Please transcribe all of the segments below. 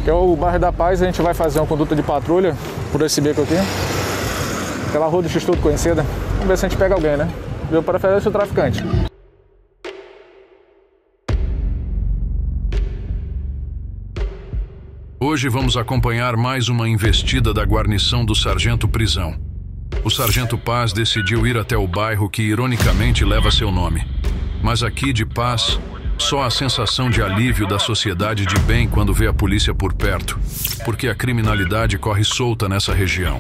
que é o bairro da Paz. A gente vai fazer uma conduta de patrulha por esse beco aqui, pela rua do X-Tudo conhecida. Vamos ver se a gente pega alguém, né? Deu preferência o traficante. Hoje vamos acompanhar mais uma investida da guarnição do Sargento Prisão. O Sargento Paz decidiu ir até o bairro que ironicamente leva seu nome. Mas aqui de Paz, só a sensação de alívio da sociedade de bem quando vê a polícia por perto, porque a criminalidade corre solta nessa região.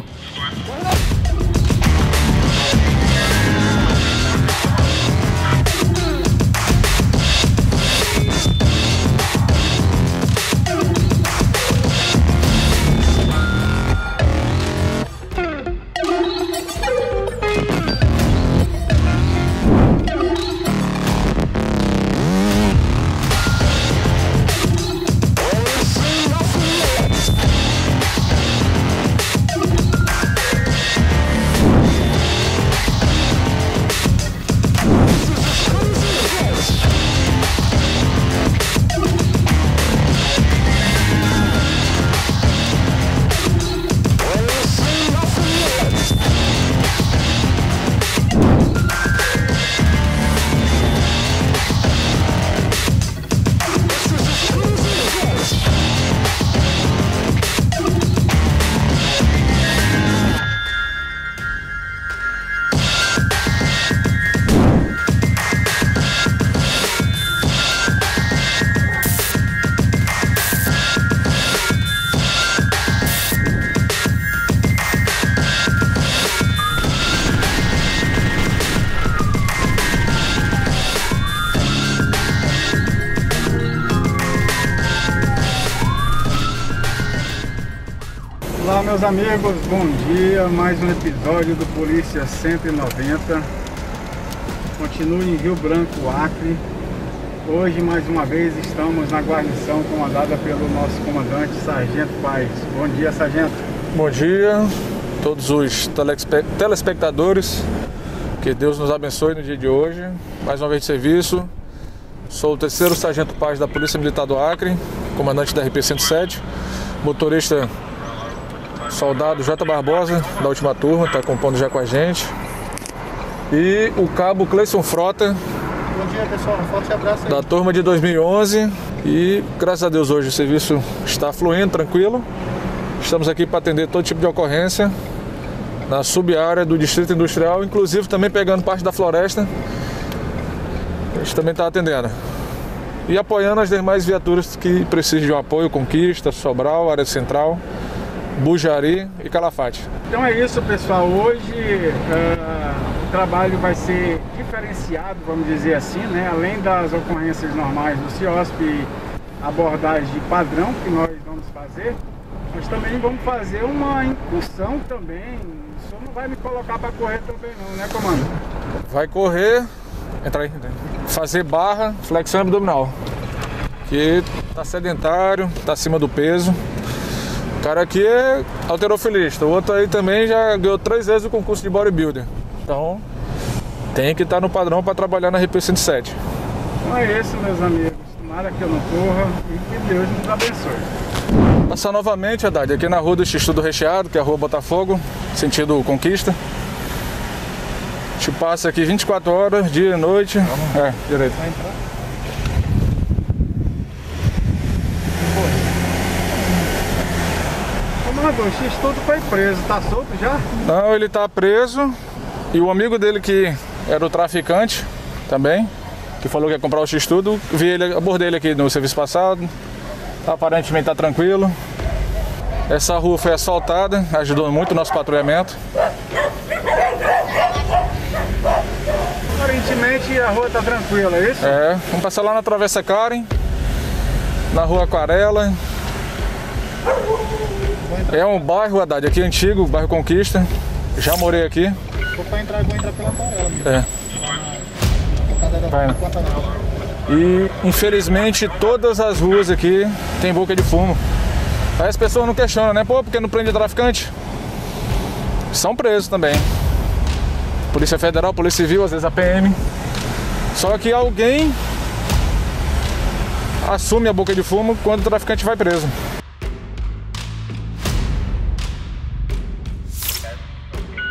Olá meus amigos, bom dia, mais um episódio do Polícia 190. Continuo em Rio Branco, Acre. Hoje mais uma vez estamos na guarnição comandada pelo nosso comandante Sargento Paz. Bom dia, Sargento. Bom dia a todos os telespectadores. Que Deus nos abençoe no dia de hoje. Mais uma vez de serviço. Sou o 3º Sargento Paz da Polícia Militar do Acre, comandante da RP-107, motorista soldado J. Barbosa, da última turma, está compondo já com a gente. E o cabo Cleison Frota. Bom dia, pessoal. Um forte abraço aí. Da turma de 2011. E graças a Deus hoje o serviço está fluindo, tranquilo. Estamos aqui para atender todo tipo de ocorrência na sub-área do Distrito Industrial, inclusive também pegando parte da floresta. A gente também está atendendo. E apoiando as demais viaturas que precisam de um apoio, Conquista, Sobral, Área Central, Bujari e Calafate. Então é isso, pessoal. Hoje o trabalho vai ser diferenciado, vamos dizer assim, né? Além das ocorrências normais do CIOSP, abordagem padrão que nós vamos fazer, nós também vamos fazer uma incursão também. O senhor não vai me colocar para correr também não, né, comando? Vai correr, entra aí, fazer barra, flexão abdominal, que tá sedentário, tá acima do peso. O cara aqui é halterofilista, o outro aí também já ganhou 3 vezes o concurso de bodybuilder. Então tem que estar no padrão para trabalhar na RP-107. Então é isso, meus amigos. Tomara que eu não corra e que Deus nos abençoe. Passar novamente, Haddad, aqui na rua do X-Tudo Recheado, que é a rua Botafogo, sentido Conquista. A gente passa aqui 24 horas, dia e noite. É, direito. Vai entrar? O X-Tudo foi preso, tá solto já? Não, ele tá preso. E o amigo dele que era o traficante também, que falou que ia comprar o X-Tudo, abordei ele aqui no serviço passado. Aparentemente tá tranquilo. Essa rua foi asfaltada, ajudou muito o nosso patrulhamento. Aparentemente a rua tá tranquila, é isso? É, vamos passar lá na Travessa Karen, na rua Aquarela. É um bairro, Haddad, aqui antigo, bairro Conquista. Já morei aqui. Vou entrar pela Aquarela. É. Vai, né? E infelizmente todas as ruas aqui tem boca de fumo. Aí as pessoas não questionam, né? Pô, porque não prende traficante? São presos também. Polícia Federal, Polícia Civil, às vezes a PM. Só que alguém assume a boca de fumo quando o traficante vai preso.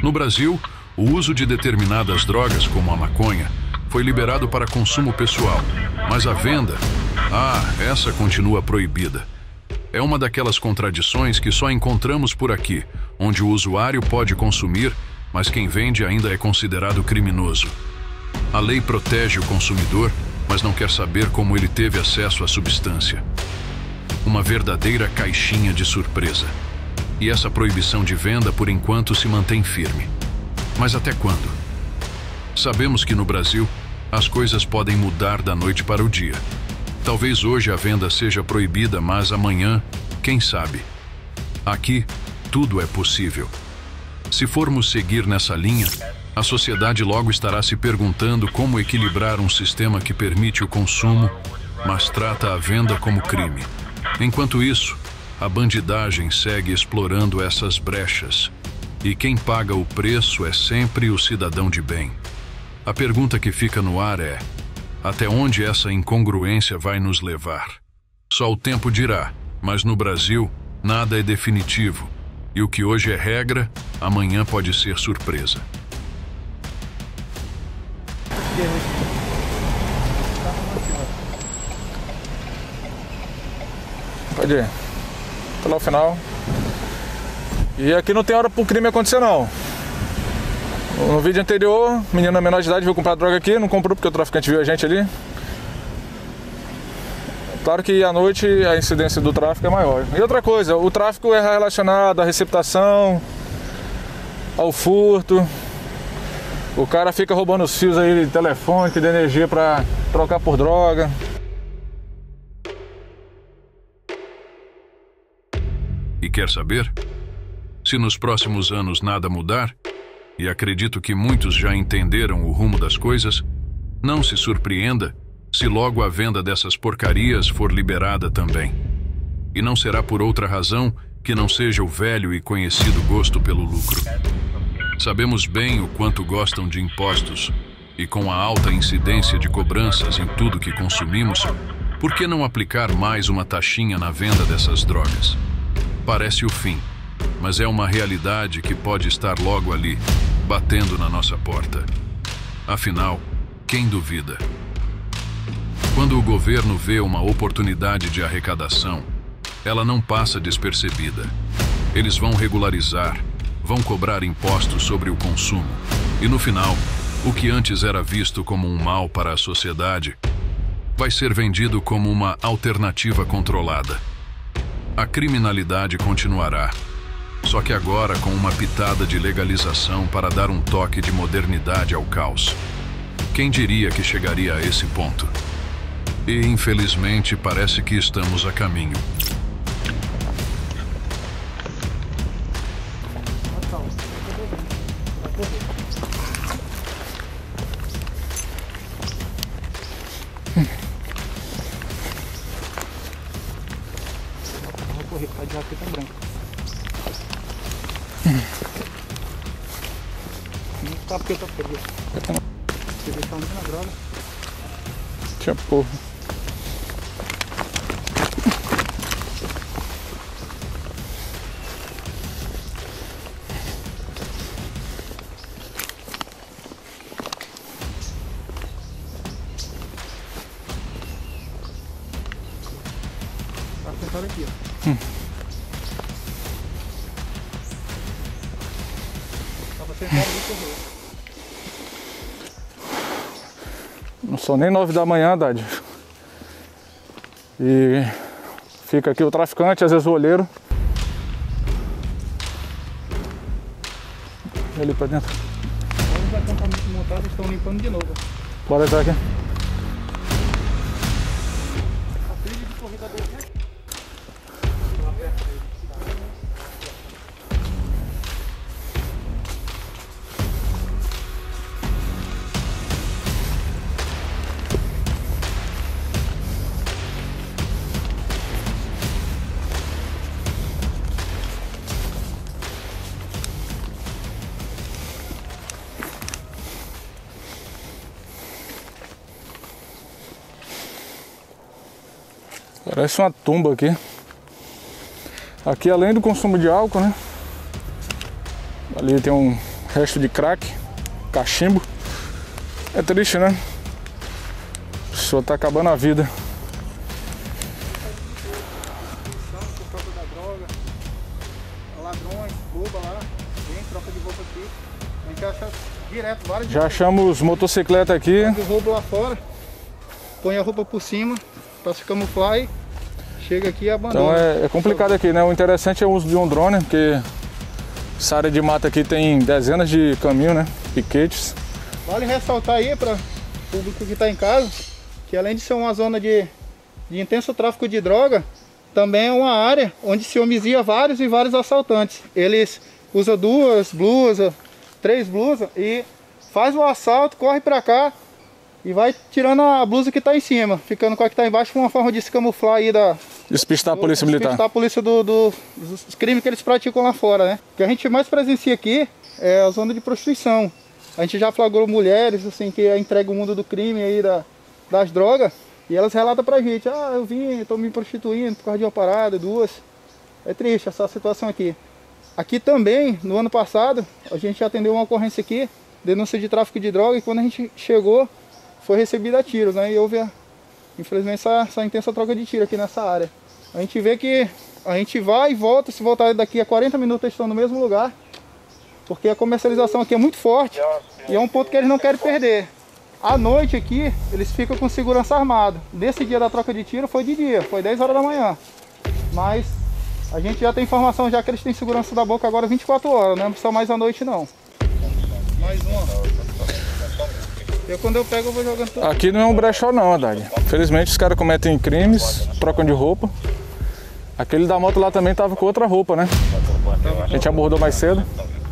No Brasil, o uso de determinadas drogas, como a maconha, foi liberado para consumo pessoal, mas a venda, essa continua proibida. É uma daquelas contradições que só encontramos por aqui, onde o usuário pode consumir, mas quem vende ainda é considerado criminoso. A lei protege o consumidor, mas não quer saber como ele teve acesso à substância. Uma verdadeira caixinha de surpresa. E essa proibição de venda, por enquanto, se mantém firme. Mas até quando? Sabemos que no Brasil, as coisas podem mudar da noite para o dia. Talvez hoje a venda seja proibida, mas amanhã, quem sabe? Aqui, tudo é possível. Se formos seguir nessa linha, a sociedade logo estará se perguntando como equilibrar um sistema que permite o consumo, mas trata a venda como crime. Enquanto isso, a bandidagem segue explorando essas brechas. E quem paga o preço é sempre o cidadão de bem. A pergunta que fica no ar é: até onde essa incongruência vai nos levar? Só o tempo dirá, mas no Brasil, nada é definitivo. E o que hoje é regra, amanhã pode ser surpresa. Pode ir. Até lá o final. E aqui não tem hora pro crime acontecer, não. No vídeo anterior, menina menor de idade veio comprar droga aqui, não comprou porque o traficante viu a gente ali. Claro que à noite a incidência do tráfico é maior. E outra coisa, o tráfico é relacionado à receptação, ao furto. O cara fica roubando os fios aí de telefone, de energia para trocar por droga. E quer saber? Se nos próximos anos nada mudar, e acredito que muitos já entenderam o rumo das coisas, não se surpreenda se logo a venda dessas porcarias for liberada também. E não será por outra razão que não seja o velho e conhecido gosto pelo lucro. Sabemos bem o quanto gostam de impostos, e com a alta incidência de cobranças em tudo que consumimos, por que não aplicar mais uma taxinha na venda dessas drogas? Parece o fim, mas é uma realidade que pode estar logo ali, batendo na nossa porta. Afinal, quem duvida? Quando o governo vê uma oportunidade de arrecadação, ela não passa despercebida. Eles vão regularizar, vão cobrar impostos sobre o consumo. E no final, o que antes era visto como um mal para a sociedade, vai ser vendido como uma alternativa controlada. A criminalidade continuará, só que agora com uma pitada de legalização para dar um toque de modernidade ao caos. Quem diria que chegaria a esse ponto? E, infelizmente, parece que estamos a caminho. Vou correr, tá de jaqueta branca. Não tá porque eu tô perdido. Você deixar onde na droga. Tinha porra. Tá sentado aqui, ó. Tava sentado ali e correu. Não são nem 9 da manhã, Dade. E fica aqui o traficante, às vezes o olheiro. E ali pra dentro. Agora os acampamentos montados estão limpando de novo. Bora entrar aqui. A trilha de corrida dele, né? Lá perto dele. Parece uma tumba aqui. Aqui, além do consumo de álcool, né? Ali tem um Resto de crack, cachimbo. É triste, né? A pessoa tá acabando a vida. Ladrões, rouba lá, vem, troca de roupa aqui. A gente acha direto vários. Já achamos motocicleta aqui. Roubo lá fora, põe a roupa por cima para se camuflar e chega aqui e abandona. Então é complicado aqui, né? O interessante é o uso de um drone, porque essa área de mata aqui tem dezenas de caminhos, né? Piquetes. Vale ressaltar aí para o público que está em casa, que além de ser uma zona de intenso tráfico de droga, também é uma área onde se homizia vários e vários assaltantes. Eles usam 2 blusas, 3 blusas e faz o assalto, corre para cá e vai tirando a blusa que está em cima, ficando com a que está embaixo, com uma forma de se camuflar aí Despistar a polícia militar. Despistar a polícia dos crimes que eles praticam lá fora, né? O que a gente mais presencia aqui é a zona de prostituição. A gente já flagrou mulheres assim que entregam o mundo do crime aí das drogas. E elas relatam pra gente, eu vim, tô me prostituindo por causa de uma parada, 2. É triste essa situação aqui. Aqui também, no ano passado, a gente atendeu uma ocorrência aqui, denúncia de tráfico de droga, e quando a gente chegou, foi recebida a tiros, né? E houve, infelizmente, essa intensa troca de tiro aqui nessa área. A gente vê que a gente vai e volta, se voltar daqui a 40 minutos eles estão no mesmo lugar, porque a comercialização aqui é muito forte e é um ponto que eles não querem perder. À noite aqui, eles ficam com segurança armada. Nesse dia da troca de tiro foi de dia, foi 10 horas da manhã. Mas a gente já tem informação já que eles têm segurança da boca agora 24 horas, não é só mais à noite não. Mais uma. Quando eu pego eu vou jogando tudo. Aqui não é um brechó não, Haddad. Infelizmente os caras cometem crimes, trocam de roupa. Aquele da moto lá também tava com outra roupa, né? A gente abordou mais cedo.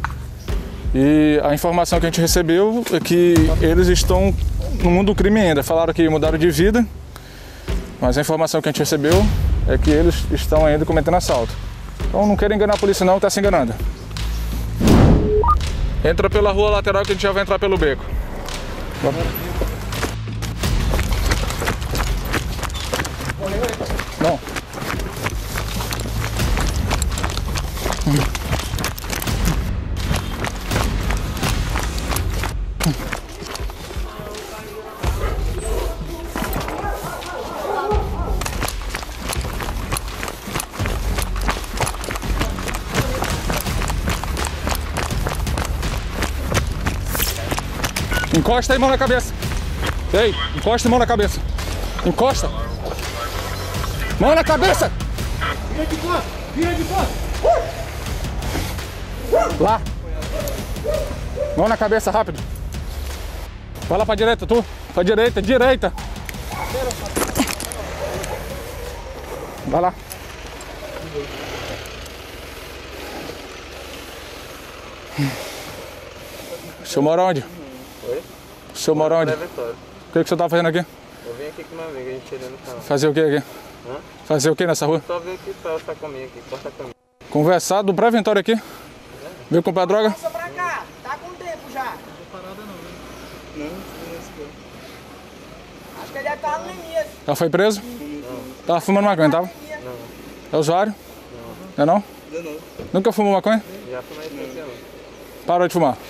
E a informação que a gente recebeu é que eles estão no mundo do crime ainda. Falaram que mudaram de vida, mas a informação que a gente recebeu é que eles estão ainda cometendo assalto. Então não querem enganar a polícia não, tá se enganando. Entra pela rua lateral que a gente já vai entrar pelo beco. Não. Encosta aí, mão na cabeça. Ei, encosta a mão na cabeça. Encosta. Mão na cabeça. Vira de costas, vira de costas. Lá. Mão na cabeça, rápido. Vai lá pra direita, tu. Pra direita, direita. Vai lá. O senhor mora onde? Oi? O senhor mora onde? O que o senhor tá fazendo aqui? Eu vim aqui com uma amiga, a gente ia no canal. Fazer o que aqui? Hã? Fazer o que nessa rua? Só veio aqui pra essa caminho aqui, corta a caminho. Conversar do preventório aqui. Veio comprar droga? Passa pra cá, tá com tempo já. Não parada não, né? Não. Acho que ele deve estar no limite. Já foi preso? Não. Tava fumando maconha, tava? Não. É usuário? Não. Não? Não. Nunca fumou maconha? Já fumei esse ano. Parou de fumar?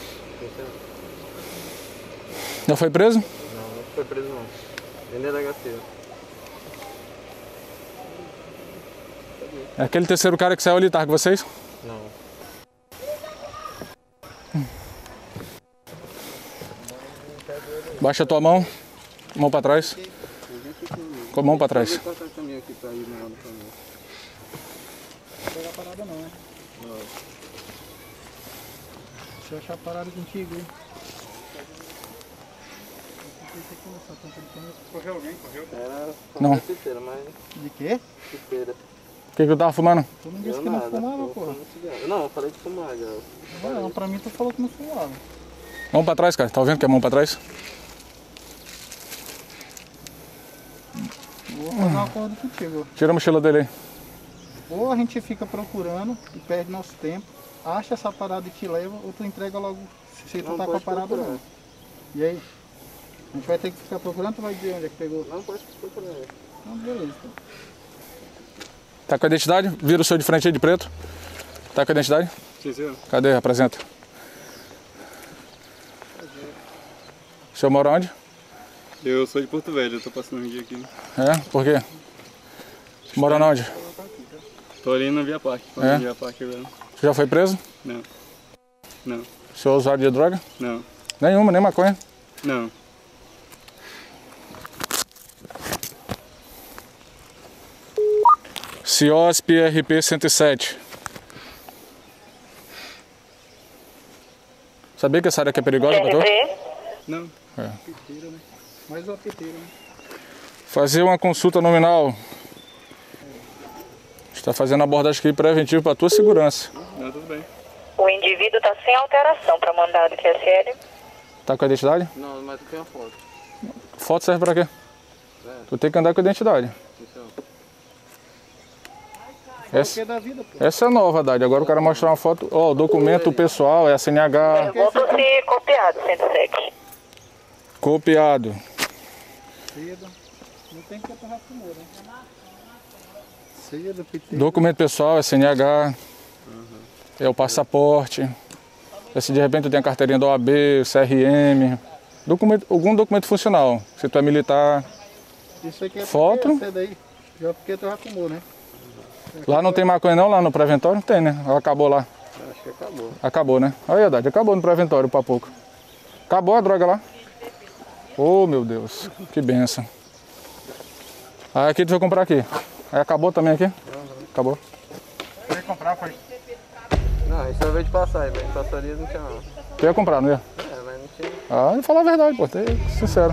Já foi preso? Não foi preso não. Nem delegacia. É aquele terceiro cara que saiu ali, tá com vocês? Não. Baixa a tua mão. Mão pra trás. Com a mão pra trás. Corta a caminho aqui pra ir na hora do caminho. Não pega a parada não, né? Não. Deixa eu achar a parada contigo, hein? Correu alguém? Correu? Era Não. Citeira, mas... De quê? Citeira. O que eu tava fumando? Tu não disse Deu que não nada. fumava, Eu porra. fumo cigarro. Não, eu falei de fumar já. Não, pra mim tu falou que não fumava. Mão pra trás, cara. Tá vendo que é mão pra trás? Vou fazer um acordo contigo. Tira a mochila dele aí. Ou a gente fica procurando e perde nosso tempo, acha essa parada e te leva, ou tu entrega logo se tu Não tá com a pode parada procurar. não. E aí? A gente vai ter que ficar procurando, tu vai dizer onde é que pegou? Não pode procurar. Então, beleza. Então. Tá com a identidade? Vira o seu de frente aí de preto. Tá com a identidade? Sim. Cadê? Apresenta. O senhor mora onde? Eu sou de Porto Velho, eu tô passando um dia aqui. É? Por quê? Mora onde? Tô ali na Via Parque, Via Parque agora. Você já foi preso? Não. Não. O senhor é usuário de droga? Não. Nenhuma, nem maconha? Não. CIOSP RP 107. Sabia que essa área aqui é perigosa, doutor? Não. É. Piteira, né? Mais uma piteira, né? Fazer uma consulta nominal. Está fazendo abordagem aqui preventiva para a tua segurança. Não, tudo bem. O indivíduo está sem alteração para mandado QSL. Tá com a identidade? Não, mas tu tem uma foto. Foto serve para quê? Tu tem que andar com a identidade. Essa é nova, Haddad. Agora eu quero mostrar uma foto. Ó, o documento pessoal, é a CNH. Voltou-se copiado, 107. Copiado. Não tem que apertar primeiro, né? Cedo, piteira. Documento pessoal, é CNH. É o passaporte. Se de repente tu tem a carteirinha da OAB, CRM. Algum documento funcional. Se tu é militar. Isso aqui é foto. Daí. Já porque tu já fumou, né? Lá não tem maconha não, lá no preventório? Tem, né? Acabou lá. Acho que acabou. Acabou, né? Olha, Haddad, acabou no preventório, pra pouco. Acabou a droga lá. Oh, meu Deus, que benção. Aí aqui tu vai comprar aqui. Aí acabou também aqui? Acabou. Eu ia comprar, foi. Não, isso veio de passagem, mas de passaria não tinha não. Tu ia comprar, não ia? É, mas não tinha. Ah, eu falo a verdade, pô, sincero.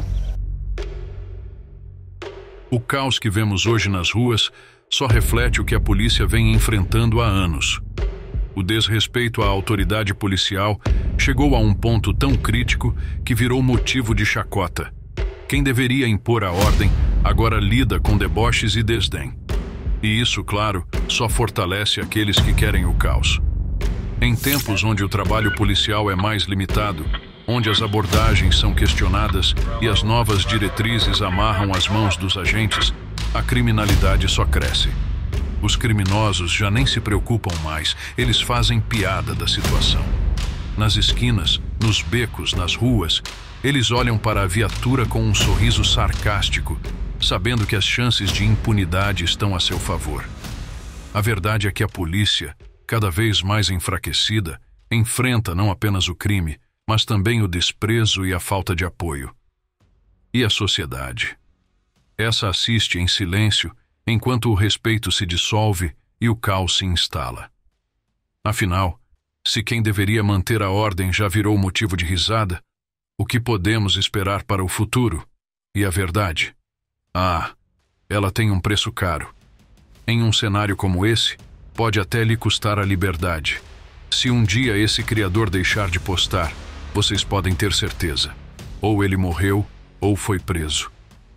O caos que vemos hoje nas ruas só reflete o que a polícia vem enfrentando há anos. O desrespeito à autoridade policial chegou a um ponto tão crítico que virou motivo de chacota. Quem deveria impor a ordem agora lida com deboches e desdém. E isso, claro, só fortalece aqueles que querem o caos. Em tempos onde o trabalho policial é mais limitado, onde as abordagens são questionadas e as novas diretrizes amarram as mãos dos agentes, a criminalidade só cresce. Os criminosos já nem se preocupam mais, eles fazem piada da situação. Nas esquinas, nos becos, nas ruas, eles olham para a viatura com um sorriso sarcástico, sabendo que as chances de impunidade estão a seu favor. A verdade é que a polícia, cada vez mais enfraquecida, enfrenta não apenas o crime, mas também o desprezo e a falta de apoio. E a sociedade? Essa assiste em silêncio enquanto o respeito se dissolve e o caos se instala. Afinal, se quem deveria manter a ordem já virou motivo de risada, o que podemos esperar para o futuro? E a verdade? Ah, ela tem um preço caro. Em um cenário como esse, pode até lhe custar a liberdade. Se um dia esse criador deixar de postar, vocês podem ter certeza. Ou ele morreu, ou foi preso.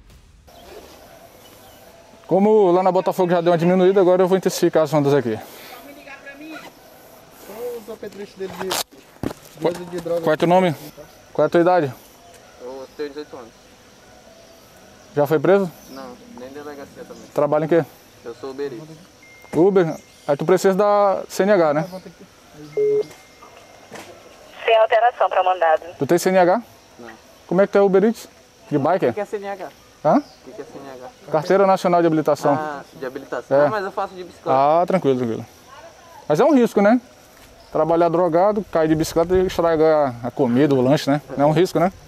Como lá na Botafogo já deu uma diminuída, agora eu vou intensificar as ondas aqui. Só os apetreches dele de droga. Qual é teu nome? Qual é a tua idade? Eu tenho 18 anos. Já foi preso? Não, nem delegacia também. Trabalha em quê? Eu sou uberista. Uber? Aí tu precisa da CNH, né? Sem alteração para mandado. Tu tem CNH? Não. Como é que tu é Uber Eats? De bike? O que é CNH? Hã? O que é CNH? Carteira Nacional de Habilitação. Ah, de habilitação. É. Ah, mas eu faço de bicicleta. Ah, tranquilo, tranquilo. Mas é um risco, né? Trabalhar drogado, cair de bicicleta e estragar a comida, o lanche, né? Não é um risco, né?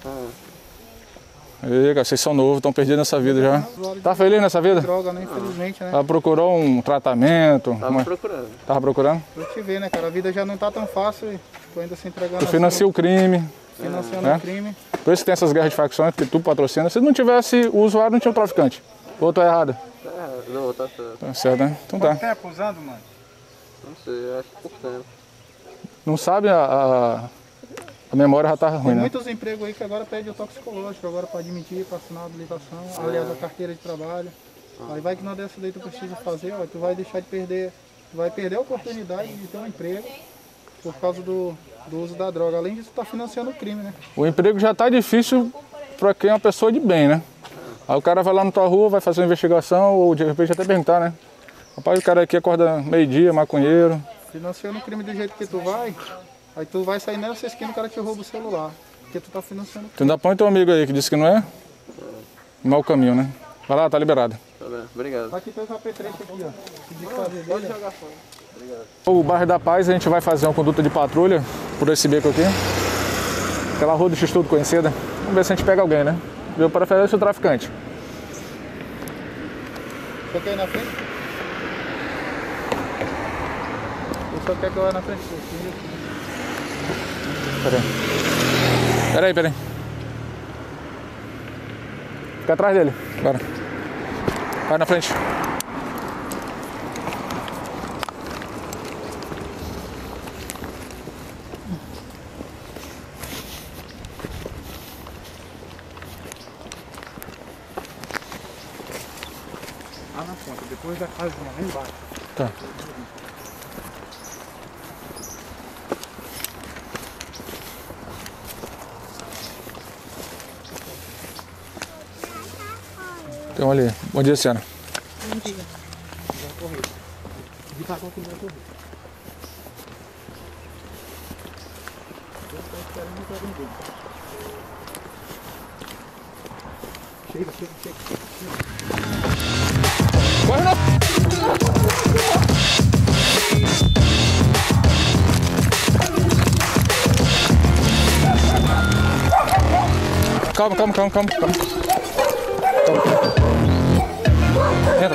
E, cara, vocês são novos, estão perdidos nessa vida já. Tá feliz nessa vida? Droga, né? Infelizmente, né? Ela procurou um tratamento? Tava procurando. Tava procurando? Pra te ver, né, cara? A vida já não tá tão fácil e tu ainda se entregando. Tu financia o crime. Financiando né? o crime. Por isso que tem essas guerras de facções, porque tu patrocina. Se não tivesse o usuário, não tinha o traficante. Ou tô errado? Não, tá certo. Tá certo, né? Então tá. Quanto tempo usando, mano? Não sei, acho que por tempo. Não sabe, a memória já tá ruim, Tem né? muitos empregos aí que agora pede o toxicológico, agora para admitir, para assinar a habilitação, aliás, a carteira de trabalho. Aí vai que não dessa daí tu precisa fazer, ó, tu vai deixar de perder, tu vai perder a oportunidade de ter um emprego por causa do uso da droga. Além disso, tu tá financiando o crime, né? O emprego já tá difícil para quem é uma pessoa de bem, né? Aí o cara vai lá na tua rua, vai fazer uma investigação, ou de repente até perguntar, né? Rapaz, o cara aqui acorda meio-dia, maconheiro. Financiando o crime do jeito que tu vai, aí tu vai sair nessa esquina e o cara te rouba o celular. porque tu tá financiando. Tu ainda põe teu amigo aí que disse que não é? Mau caminho, né? Vai lá, tá liberado. Tá bem, obrigado. Tá aqui teu apetrecho aqui, ó. Pode jogar fora. Obrigado. O bairro da Paz a gente vai fazer uma conduta de patrulha por esse beco aqui. Aquela rua do X-Tudo conhecida. Vamos ver se a gente pega alguém, né? Viu para preferência o traficante. Só quer ir na frente? Eu só quero que eu vá na frente. Peraí. Fica atrás dele. Bora. Vai na frente. Lá na ponta, depois da casa lá embaixo. Tá. Tem um ali. Bom dia, Siena. Bom dia. Vai correr. De cá que vai correr. Eu tô esperando o carro dele. Chega. Corre não! Calma. Entra.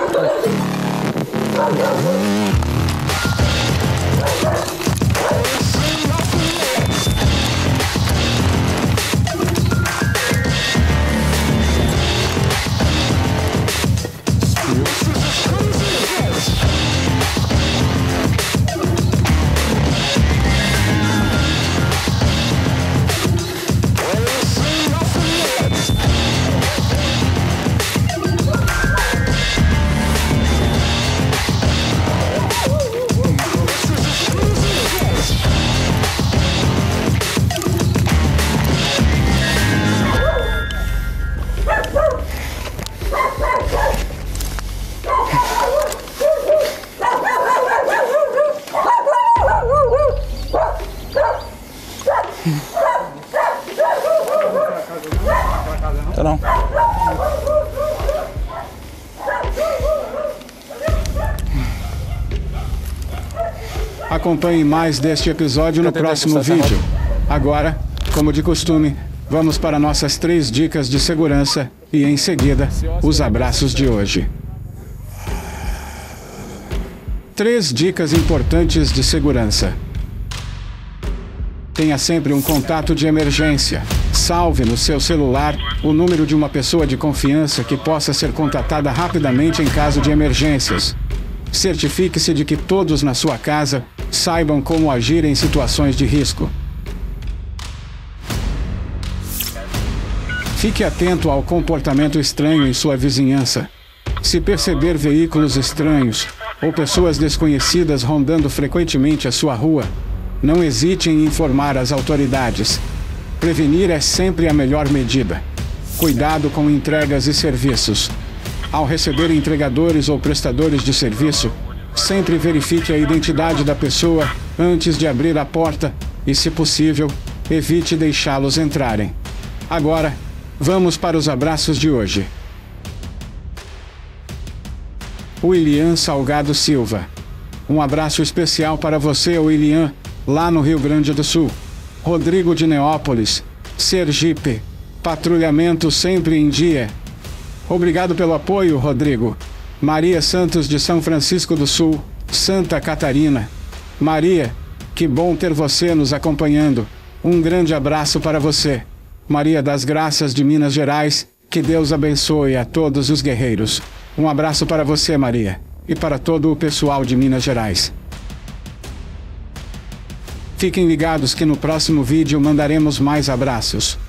Tá não. Acompanhe mais deste episódio no próximo vídeo. Agora, como de costume, vamos para nossas 3 dicas de segurança e, em seguida, os abraços de hoje. 3 dicas importantes de segurança. Tenha sempre um contato de emergência. Salve no seu celular o número de uma pessoa de confiança que possa ser contatada rapidamente em caso de emergências. Certifique-se de que todos na sua casa saibam como agir em situações de risco. Fique atento ao comportamento estranho em sua vizinhança. Se perceber veículos estranhos ou pessoas desconhecidas rondando frequentemente a sua rua, não hesite em informar as autoridades. Prevenir é sempre a melhor medida. Cuidado com entregas e serviços. Ao receber entregadores ou prestadores de serviço, sempre verifique a identidade da pessoa antes de abrir a porta e, se possível, evite deixá-los entrarem. Agora, vamos para os abraços de hoje. William Salgado Silva. Um abraço especial para você, William, lá no Rio Grande do Sul. Rodrigo de Neópolis, Sergipe. Patrulhamento sempre em dia. Obrigado pelo apoio, Rodrigo. Maria Santos de São Francisco do Sul, Santa Catarina. Maria, que bom ter você nos acompanhando. Um grande abraço para você. Maria das Graças de Minas Gerais, que Deus abençoe a todos os guerreiros. Um abraço para você, Maria, e para todo o pessoal de Minas Gerais. Fiquem ligados que no próximo vídeo mandaremos mais abraços.